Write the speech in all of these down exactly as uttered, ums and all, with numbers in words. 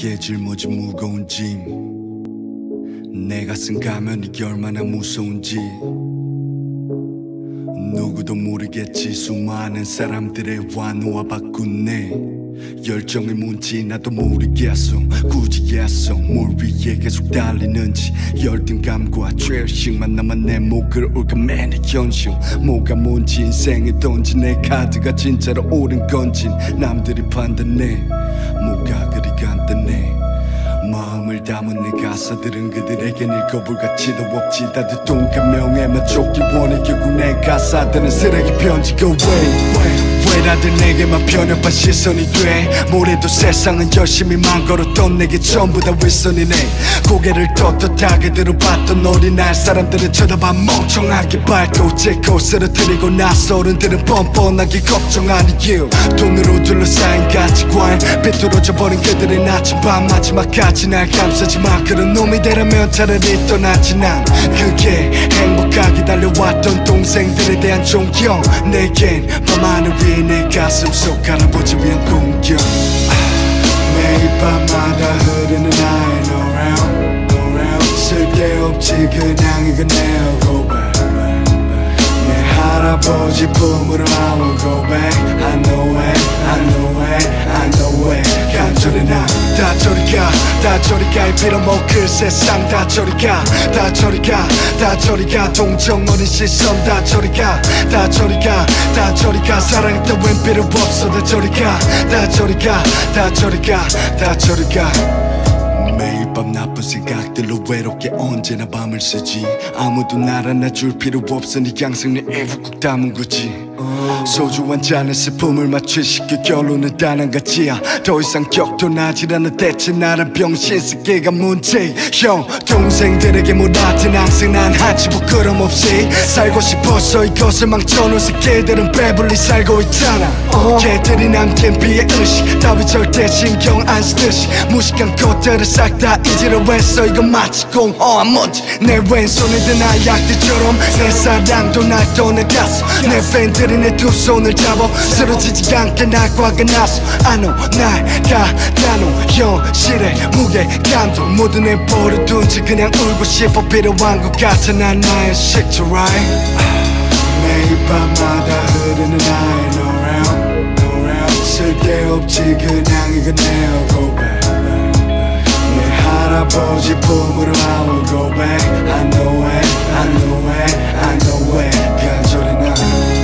어깨에 짊어진 무거운 짐, 내가 쓴 가면이 얼마나 무서운지 누구도 모르겠지. 수많은 사람들의 환호와 바꾼 내 열정이 뭔지 나도 모르겠어. 굳이겠어 뭘 위해 계속 달리는지. 열등감과 죄의식만 남아 내 목을 올가매는 현실. 뭐가 뭔지 인생에 던진 내 카드가 진짜로 옳은 건지 남들이 판단해. 뭐가 그리 간단해. 마음을 담은 내 가사들은 그들에겐 읽어볼 가치도 없지. 다들 동감명에만 쫓기 원해. 결국 내 가사들은 쓰레기 편지가 왜 왜 다들 내게만 편협한 시선이 돼. 뭐래도 세상은 열심히 만 걸었던 내게 전부 다 윗선이네. 고개를 떳떳하게 들어봤던 어린날 사람들은 쳐다봐 멍청하게 밝고 제 코스를 들이고 나서 어른들은 뻔뻔하게 걱정하는 you. 돈으로 둘러싸인 가치관 비뚤어져 버린 그들의 나침반 마지막까지 날 감싸지만 그런 놈이 되라면 차라리 떠나지. 난 그게 행복하게 달려왔던 동생들에 대한 존경. 내겐 밤하늘 위에 내 가슴 속 할아버지 위한 공경. 매일 밤마다 흐르는 나의 노래 노래 쓸데없지 그냥 이건 내 고백. 내 할아버지 품으로 I will go back. I know it, I know it, I know it. 간절해 나 다 저리가 다 저리가 이 빌어먹을 세상 다 저리가 다 저리가 다 저리가 동정 어린 시선 다 저리가 다 저리가 다 저리가 사랑이 따윈 필요 없어 다 저리가 다 저리가 다 저리가 다 저리가. 매일 밤 나쁜 생각들로 외롭게 언제나 밤을 새지. 아무도 날 안아줄 필요 없으니 양승 내 일부 꼭 담은 거지. 소주 한 잔에 스품을 맞추시켜 결론은 단 한 가지야. 더 이상 격도 나질 않아. 대체 나란 병신 새끼가 문제. 형 동생들에게 뭐라든 항상 난 하지 부끄럼 없이 살고 싶어서 이것을 망쳐놓은 새끼들은 배불리 살고 있잖아. 어. 걔들이 남긴 비의 의식 따위 절대 신경 안 쓰듯이 무식한 것들을 싹 다 잊으려 했어. 이건 마치 공허한 먼지. 내 왼손에 든 아약들처럼 내 사랑도 날 떠나갔어. 내 팬들이 내 두 손을 잡아 쓰러지지 않게 날 꽉안았어. I know 날 가다놓은 현실의 무게감도 모두 내버려둔 채 그냥 울고 싶어 필요한 것 같아. 난 나의 식초 right. 매일 밤마다 흐르는 나의 노래 노래 쓸데없지 그냥 이건 내 고백. 할아버지 품으로 I will go back. I know it, I know it, I know it. 간절해 나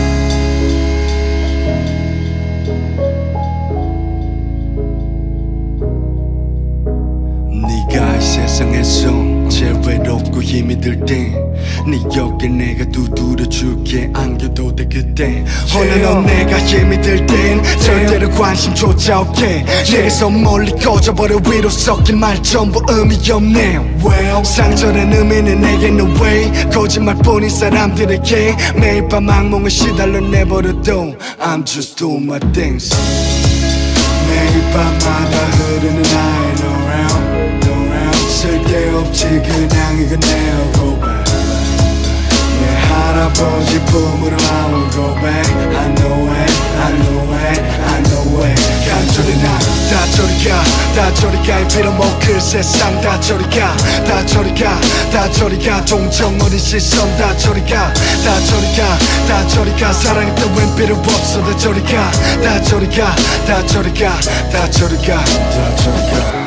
네가 이 세상에서 제일 외롭고 힘이 들 때 네 곁에 내가 두드려줄게. 안겨도 돼 그때. 오늘 넌 내가 힘이 들 땐 절대로 관심조차 없게. 내게서 멀리 꺼져버려 위로 섞인 말 전부 의미 없네. well, 상처된 의미는 내겐 no way. 거짓말뿐인 사람들에게 매일 밤 악몽을 시달러 내버려도 I'm just doing my things. 매일 밤마다 흐르는 나의 노래 노래 쓸데없지 그냥 이건 내 고백. 내 할아버지 품으로 I will go back. I know it, I know it, I know it. 간절해 나 다 저리가 다 저리가 이 빌어먹을 세상 다 저리가 다 저리가 다 저리가 동정 어린 시선 다 저리가 다 저리가 다 저리가 사랑이 따윈 필요 없어 다 저리가 다 저리가 다 저리가 다 저리가 다 저리가.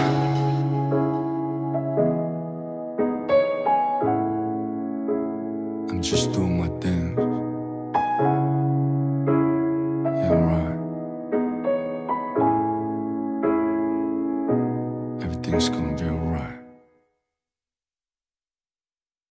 I'm just doing my thing. Yeah, right. Everything's gonna be alright.